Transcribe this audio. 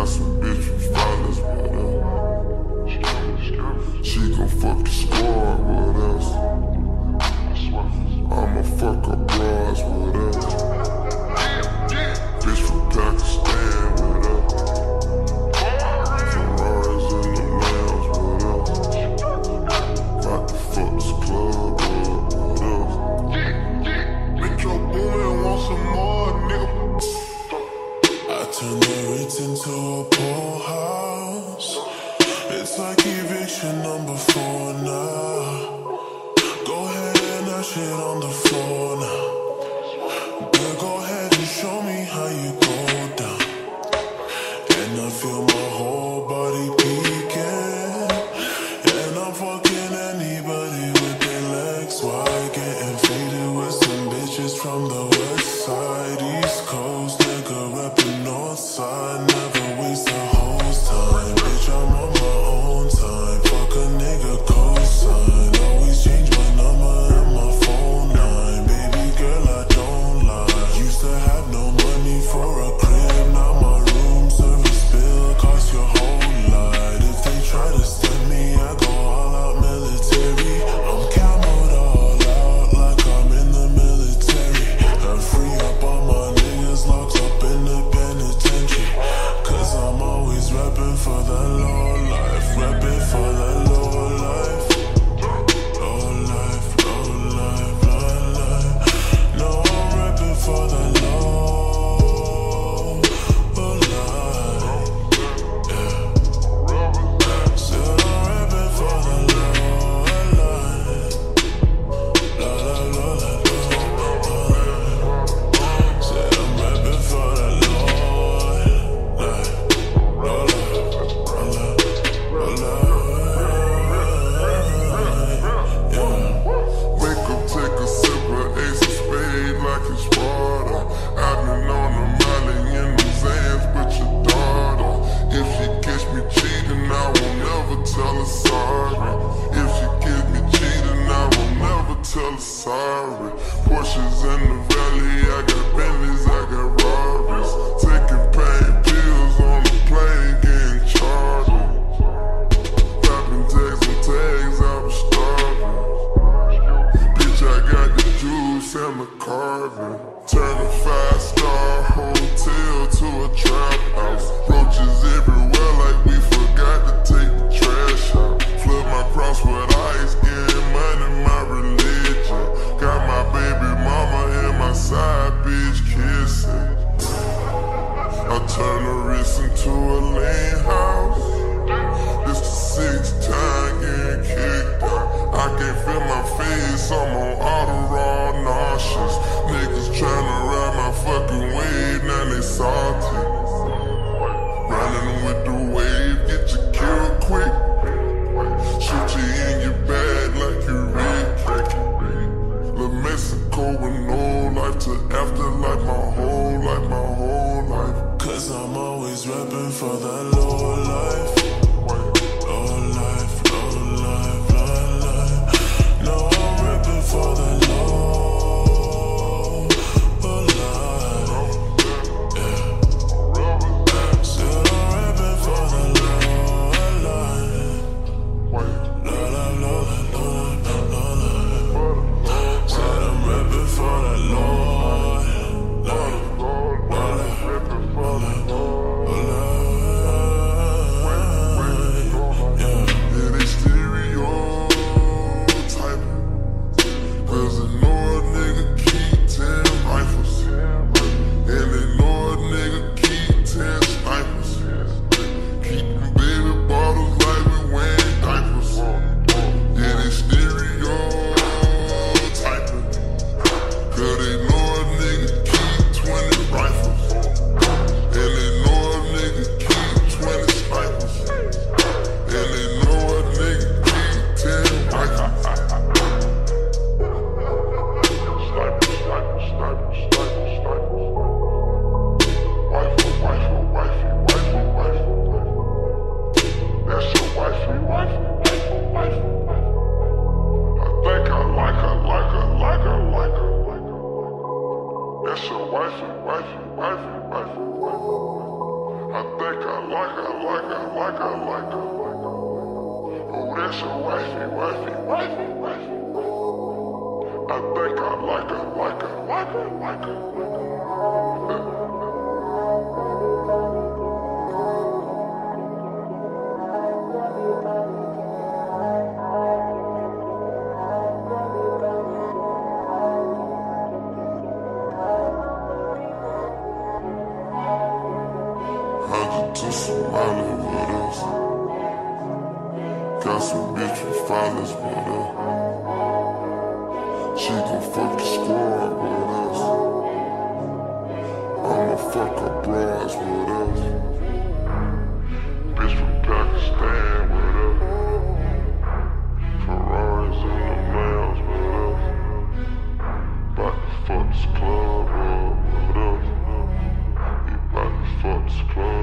got some bitch from Flawless, what else? She gon' fuck the squad, what else? I'ma fuck her bras, what else? Bitch from Pakistan, what else? Ferraris in the lounge, what else? About to fuck this club up, what else? Make your booming want some more, nigga. I turn the Ritz into a pool house. It's like eviction number 4 now. Go ahead and that shit on the floor now. Girl, go ahead and show me how you go down. And I feel my whole body peeking. And I'm fucking anybody with their legs wide. Getting faded with some bitches from the west side, east coast. Nigga reppin' north side. Never waste a whole time. Bitch, I'm on my own time. Fuck a nigga cosign. Always change my number and my phone line. Baby girl, I don't lie. Used to have no money for a crib. Now my room service bill cost your whole lot. If they try to step me, I go all out military. I'm camoed all out like I'm in the military. I free up all my niggas locked up in the penitentiary. Cause I'm always reppin' for the low life. Reppin' for the low life. Low life, low life, low life. No, I'm reppin' for the low life. Yeah. Still I'm reppin' for the low life. La la la la la. Said I'm reppin' for the low life. Low life, low life, low life. Yeah. Wake up, take a sip of Ace of Spades like it's Sparta. I've been on the molly in the Zans with your daughter. If she catch me cheating, I will never tell her sorry. If she catch me cheating, I will never tell her sorry. Porsches in the valley, I got Bentleys, I got Robins. Taking pain pills on the plane, getting chartered. Popping tags and tags, I was starving. Bitch, I got the juice and the carving. Turn a 5-star hotel to a trap house. Roaches everywhere like we forgot to take the trash out. Flood my cross with ice, getting money, my religion. Got my baby mama and my side bitch kissing. I turn the wrist into a lean house. This the 6th time getting kicked out. I can't feel my face, I'm on auto raw nauseous. Niggas tryna ride my fucking wave, now they salty. Running with the wave, get you killed quick. Shoot you in your bag like you Rick. La Mexico with no life to afterlife, my whole life, my whole life. Cause I'm always reppin' for the low life. Low life, low life, low life. No, I'm reppin' for the low life. Yeah. Still I'm reppin' for the low life. Low life, low life, low life, low life. Said I'm reppin' for the low life. Low life, low life, low life. Oh, that's a wifey. I think I like her. To Somali with us. Got some bitch with fathers with us. She gon' fuck the squad with us. I'ma fuck her bras with us. Bitch from Pakistan with us. Ferraris and the Lambs with us. Bout to fuck this club up with us. We bout to fuck this club.